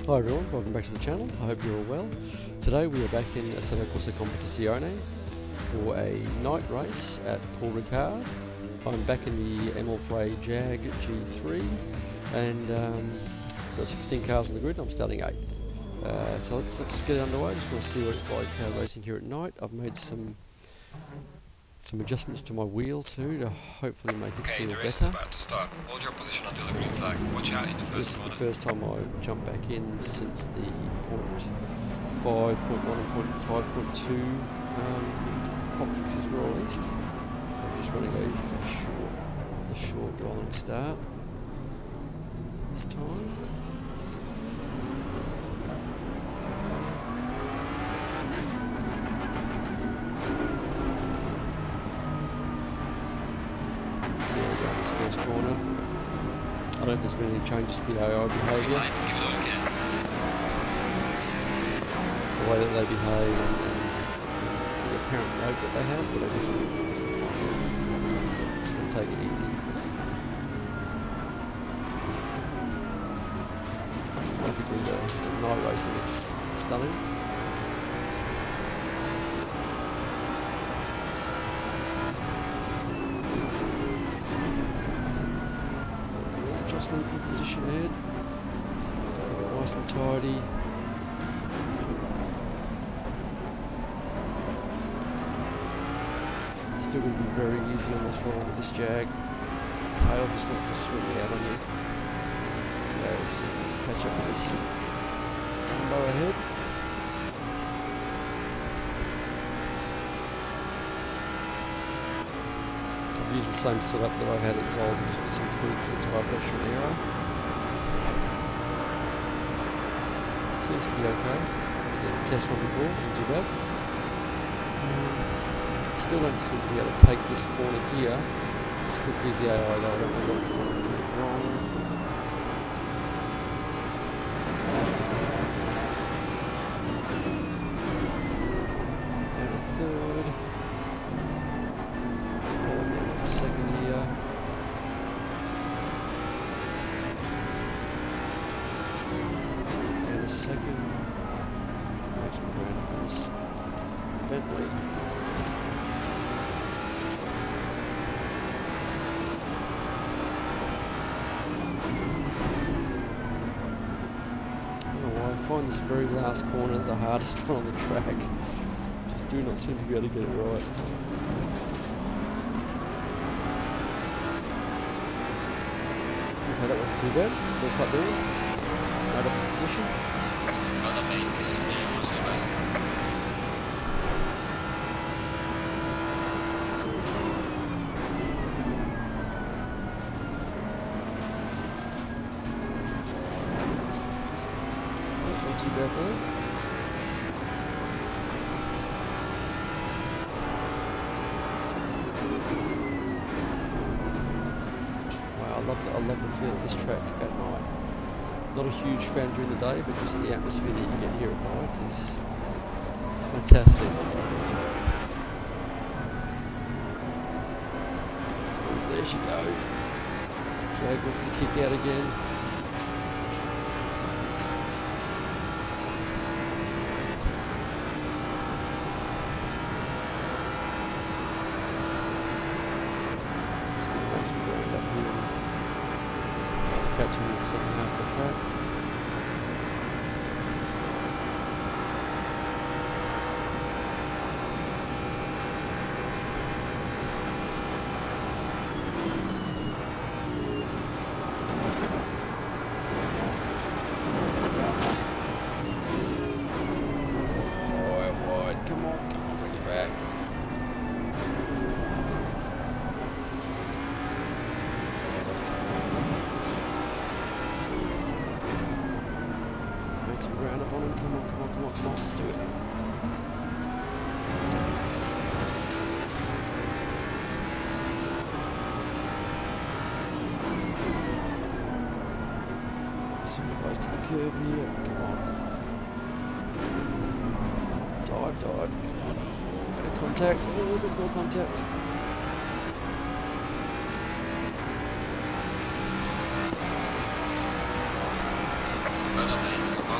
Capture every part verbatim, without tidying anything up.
Hi everyone, welcome back to the channel. I hope you're all well. Today we are back in Assetto Corsa Competizione for a night race at Paul Ricard. I'm back in the Emelfray Jag G three and um, got sixteen cars on the grid and I'm starting eighth. Uh, so let's, let's get underway. Just want to see what it's like uh, racing here at night. I've made some some adjustments to my wheel too to hopefully make it okay, feel the race better. is about to start. Hold your position until the green flag. Watch out in the first This is corner. the first time I've jumped back in since the point five point one and point five point two um, hot fixes were released. I'm just running a short, a short rolling start this time. Let's see how we go in this first corner. I don't know if there's been any changes to the A I behaviour. Give it all you can. The way that they behave and, and the apparent rate that they have, but I just think it's fine. Just going to take it easy. Graphically, the, the night racing is stunning. Jostling for position ahead. It's going to be nice and tidy. Still going to be very easy on the throttle with this Jag. Tail just wants to swing out on you. Okay, let's see if we can catch up with this combo ahead. I've used the same setup that I've had at Zolder, just with some tweaks for tire pressure and aero. Seems to be okay. I did a test run before, not too bad. Um, still don't seem to be able to take this corner here as quickly as the A I though. I don't know what I'm doing wrong. Down to third. All down to second here. Down to second. Maximum ground on this Bentley. I find this very last corner the hardest one on the track. Just do not seem to be able to get it right. Okay, that wasn't too bad. First up there. Right up in position. Well done, mate. This is me. I'm so nice. Too bad there. Wow, I love the, I love the feel of this track at night. Not a huge fan during the day, but just the atmosphere that you get here at night is it's fantastic. Oh, there she goes. Jag wants to kick out again. Catching in the second half of the track. Oh, wide. Come on, come on, bring it back. Some ground up on him. Come on, come on, come on, come on. Let's do it. So close to the curb here. Come on. Dive, dive. Come on. Bit of contact. A little bit more contact.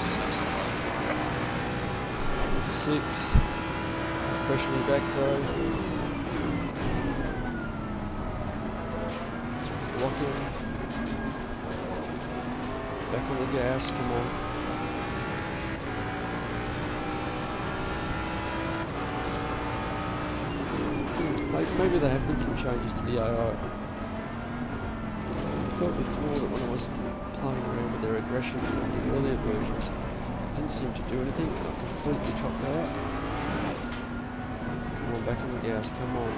system so far? Into six. Pressure me back though. Lock in. Back on the gas, come on. Maybe, maybe there have been some changes to the A I. I felt before that when I was playing around with their aggression in the earlier versions, it didn't seem to do anything, and I completely topped out. Come on, back on the gas, come on.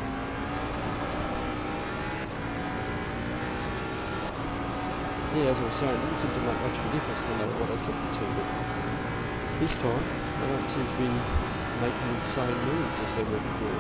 Yeah, as I was saying, it didn't seem to make much of a difference no matter what I set them to, but this time, they don't seem to be making insane moves as they were before.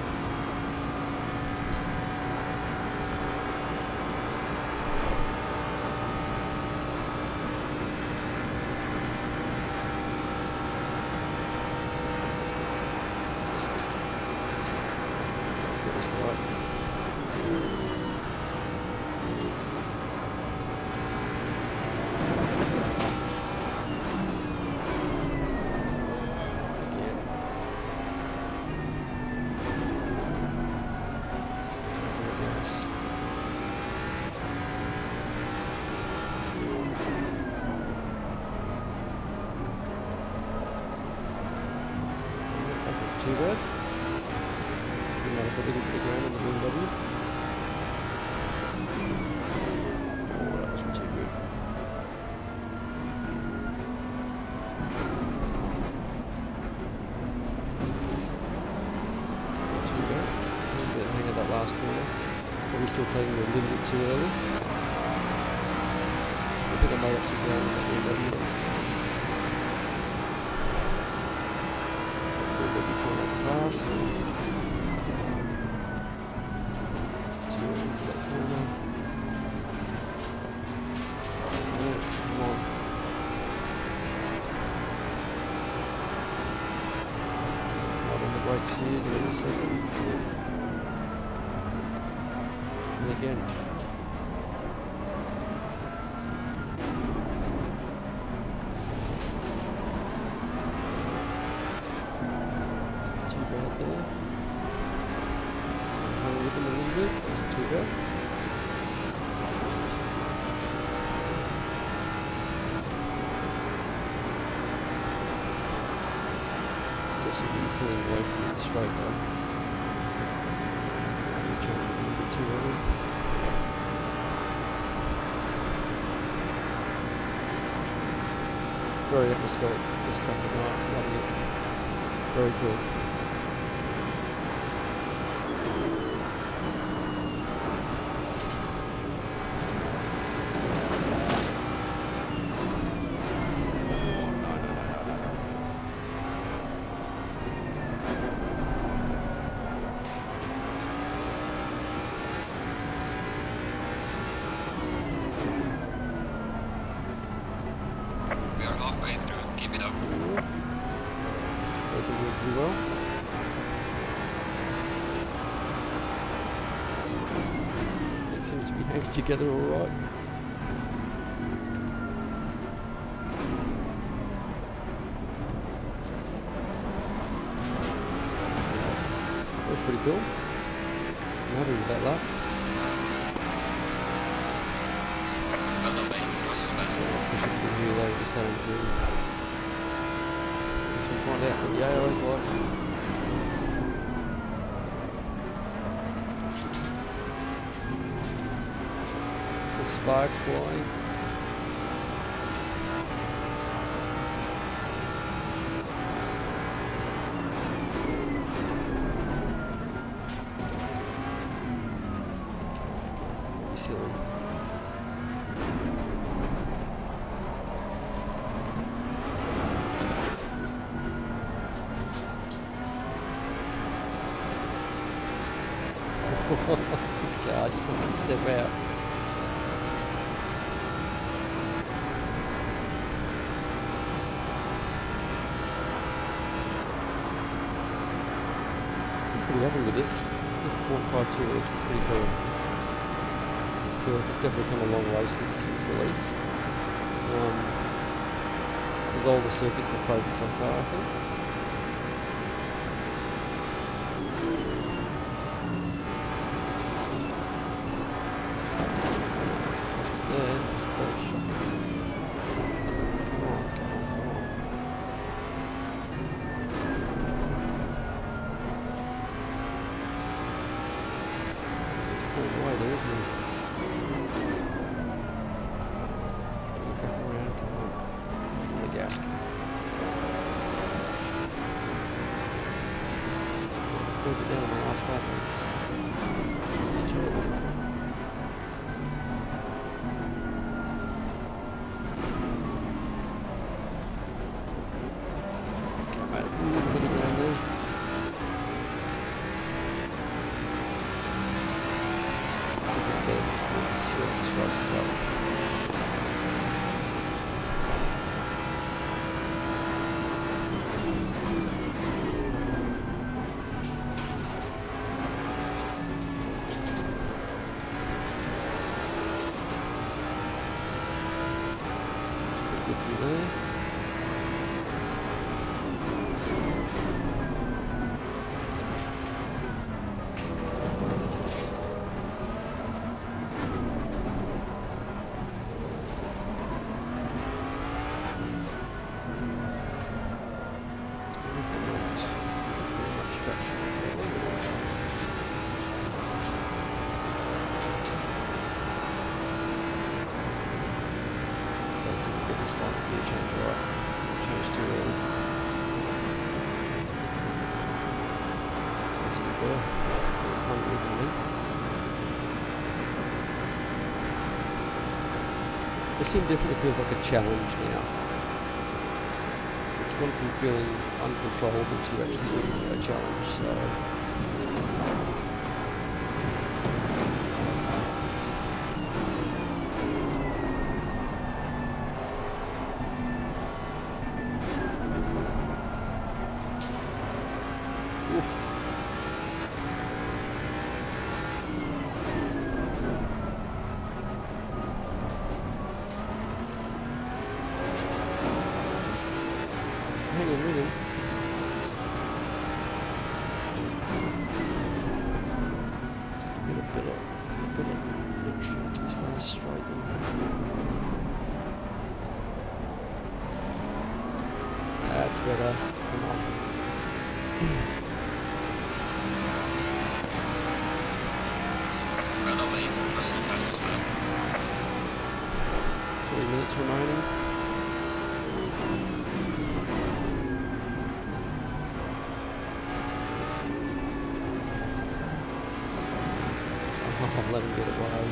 Too bad. Didn't have a bit of the ground on the B M W. Oh, that wasn't too good. Not too bad. Didn't get the hang of that last corner. Probably still taking it a little bit too early. I think I made up some ground on the B M W. Pass. Two into that corner. Yeah, come on. Out on the brakes here, give it a second. And again. There. I'm with him a little bit, wasn't too bad. It's also really pulling away from the straight though. You're trying a little bit too early. Very atmospheric this track at night, loving it. Very cool. Halfway through, keep it up. Hope it will do well. It seems to be hanging together alright. That's pretty cool. I'm happy with that lap. Well done, mate. What's the best? Push it from here over the same thing. Guess we'll find out what the A I is like. The sparks flying. Very silly. This car just wants to step out. I'm pretty happy with this. This point five two release is pretty cool. I feel like it's definitely come a long way since its release. Um, as I is all the circuits we've played so far, I think. Just there, just those shocking. Come on, come on, come on. He's pulling away there, isn't he? Dusk. Broke it down on my last lap. It's, it's terrible. Okay, I made a little bit of ground there. Let's see if we can get this uh, races up. This sim definitely feels like a challenge now. It's gone from feeling uncontrollable to actually being a challenge, so... That's better. Come on. Well, away, personal fastest lap. Three minutes remaining. Oh, let him get away.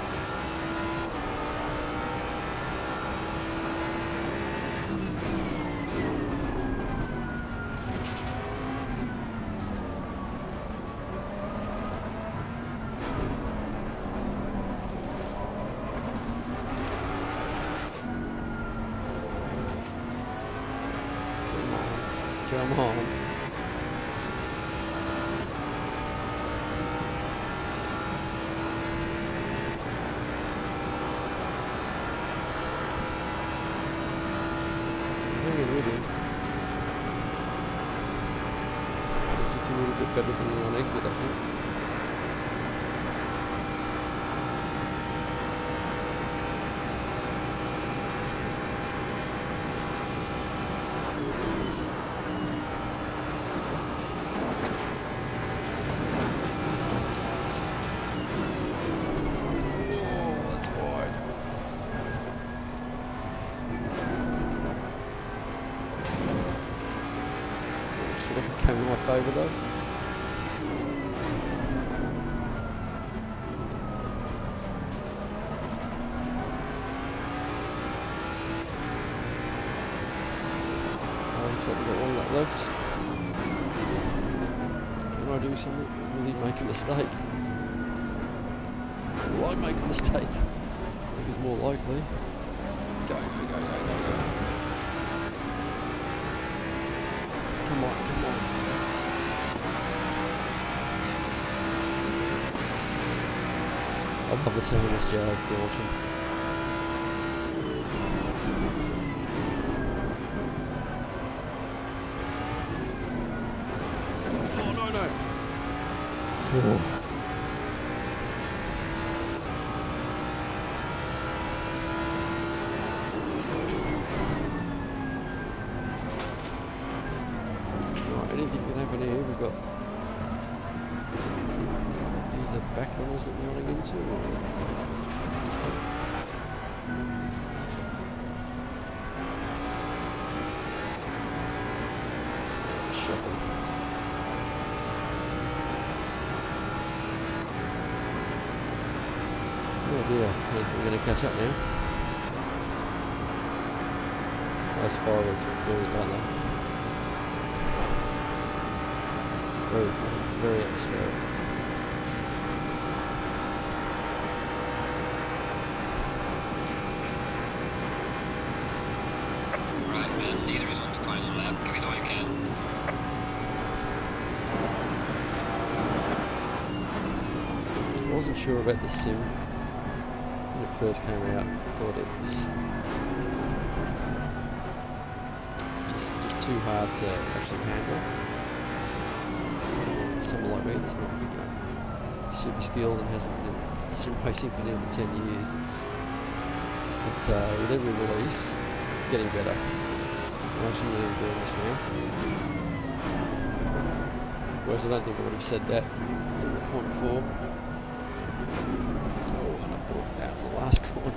Come on. Hanging with him. It's just a little bit better than the on exit, I think. Came in my favour though. Looks like we've got one lap left. Can I do something? Really make a mistake? Will I make a mistake? I think it's more likely. Go, go, go, go, go, go. Come on, come on. I love the sound of this Jag, it's awesome. Right, anything can happen here. We've got these are back runners that we're running into. Shocking. Oh dear, I think we're going to catch up now. Those fireworks are brilliant, aren't they? Very, very atmospheric. Right, man, leader is on the final lap. Give it all you can. I wasn't sure about the sim when it first came out. I thought it was just just too hard to actually handle. For someone like me that's not, you know, super skilled and hasn't been in sim racing for nearly ten years, it's but uh, with every release it's getting better. I'm actually really enjoying this now. Whereas I don't think I would have said that in the point four. Oh, and I brought out in the last corner.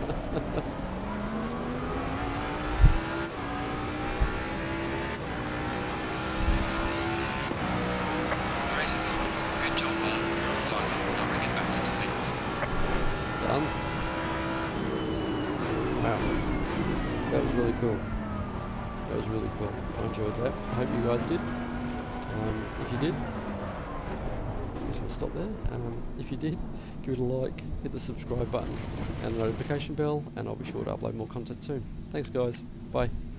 The race is on. Good job, man. You're on time. Now bring it back to two minutes. Done. Wow. That was really cool. That was really cool. I enjoyed that. I hope you guys did. Um, if you did, I guess we'll stop there. Um, if you did, give it a like, hit the subscribe button and the notification bell, and I'll be sure to upload more content soon. Thanks guys. Bye.